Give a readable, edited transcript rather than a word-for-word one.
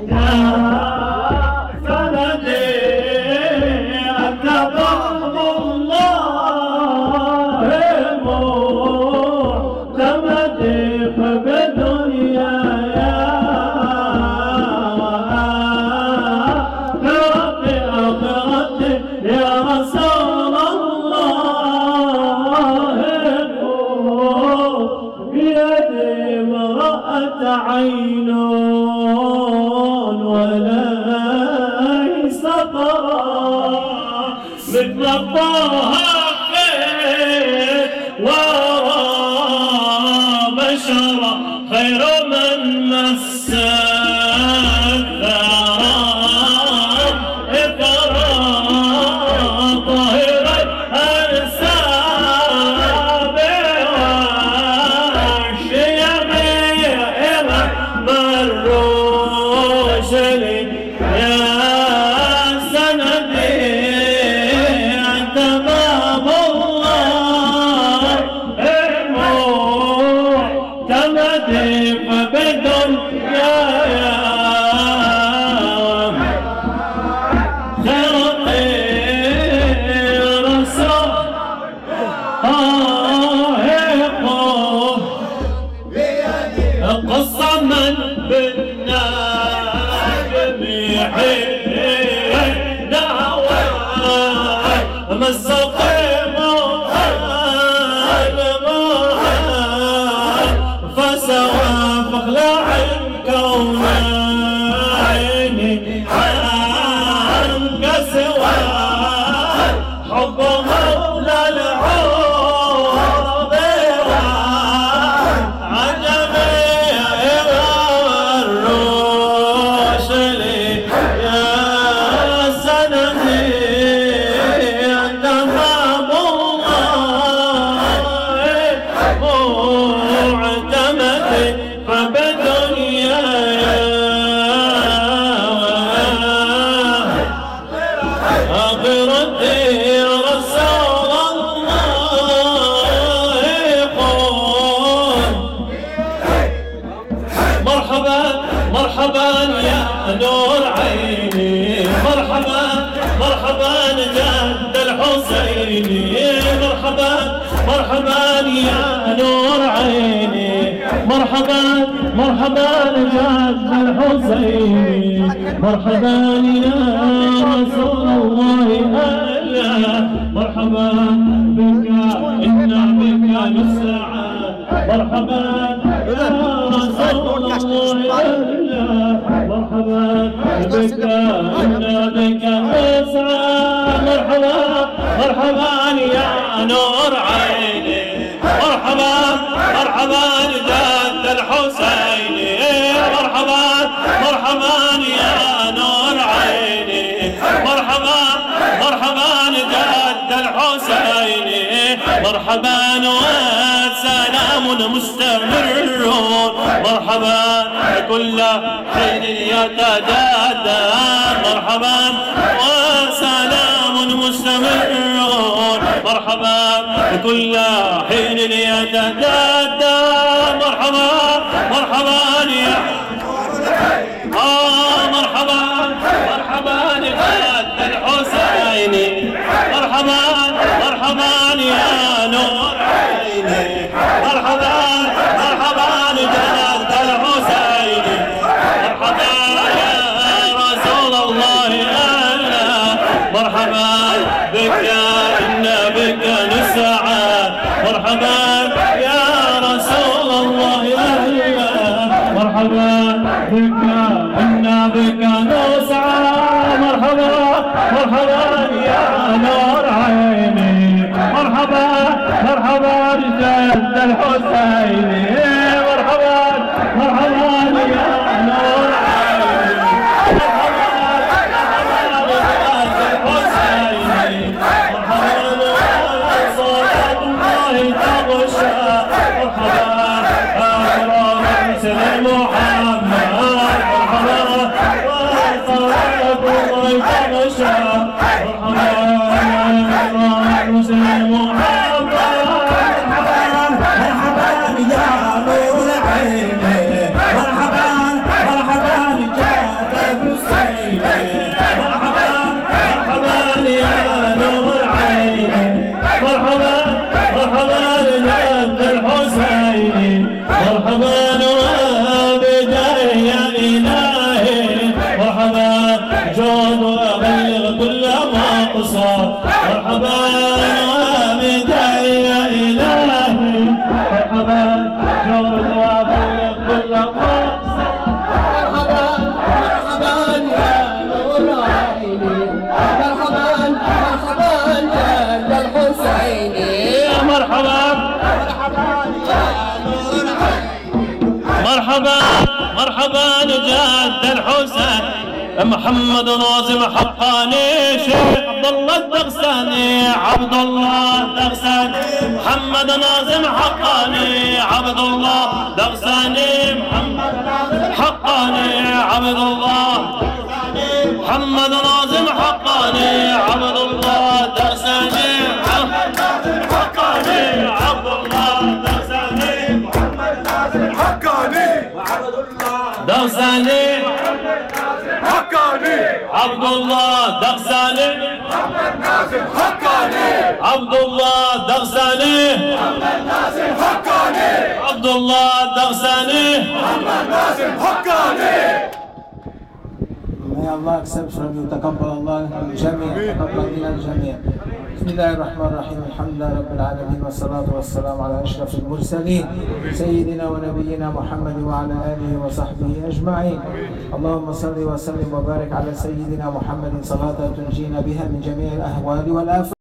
عين وليس طرى مثل الله خير وبشرى خير من مس الثرى اقرا طاهر الانساب والشيم الرسل يا سندي انت باب الله المعتمد فبدنيا خير رسول قص من بالنجم حين دعوى مزق فسوى فاخلع الكونين عنك سوى حب مولى العرب عجبي الرسل يا سندي انت باب الله معتمد فبدنياي آخرتي رسول الله قول مرحبا مرحبا يا نور عيني مرحبا مرحبا جد الحسيني مرحبا مرحبا يا نور عيني مرحبا مرحبا جد الحسيني مرحبا يا رسول الله أهلا مرحبا بك إنا بك نسعى مرحبا يا رسول الله أهلا مرحبا بك إنا بك نسعى مرحبا مرحبا يا نور عيني مرحبا مرحبا جد الحسيني مرحبا مرحبا يا نور عيني مرحبا مرحبا جد الحسيني مرحبا وسلام مستمر مرحبا كل حين يتجدد مرحبا وسلام مستمر مرحبا كل حين يتجدد مرحبا مرحبا يا مرحبا مرحبا جد الحسيني مرحبا مرحبا يا نور عيني مرحبا مرحبا جد الحسيني مرحبا يا رسول الله أهلا مرحبا بك إن بك نسعى مرحبا يا رسول الله أهلا مرحبا بك إنا بك نسعى مرحبا مرحبا يا نور عيني مرحبا مرحبا جد الحسيني مرحبا مرحبا يا نور عيني مرحبا مرحبا جد الحسيني مرحبا صلاة الله تغشى مرحبا أكرم مسلم محمد مرحبا وصلاة الله تغشى مرحبا أكرم مسلم محمد مرحبا يا نور عيني مرحبا مرحبا جد مرحبا وبداية إلهي مرحبا جود وفيق كل قصة مرحبا مرحبا يا نور عيني مرحبا مرحبا يا الحسيني مرحبا مرحبا مرحبا جد الحسين محمد ناظم حقاني شيخ عبد الله الدغساني عبد الله الدغساني محمد ناظم حقاني عبد الله الدغساني محمد ناظم حقاني عبد الله محمد ناظم حقاني عبد الله الدغساني حقاني عبد الله الدغساني محمد ناظم حقاني وعبد الله دغساني حقاني عبد الله دغساني محمد ناصر حقاني عبد الله دغساني محمد ناصر حقاني عبد الله دغساني محمد ناصر حقاني. May Allah accept from you, تقبل الله الجميع تقبل من الجميع. بسم الله الرحمن الرحيم الحمد لله رب العالمين والصلاة والسلام على أشرف المرسلين سيدنا ونبينا محمد وعلى آله وصحبه أجمعين. اللهم صل وسلم وبارك على سيدنا محمد صلاة تنجينا بها من جميع الأهوال والآفات.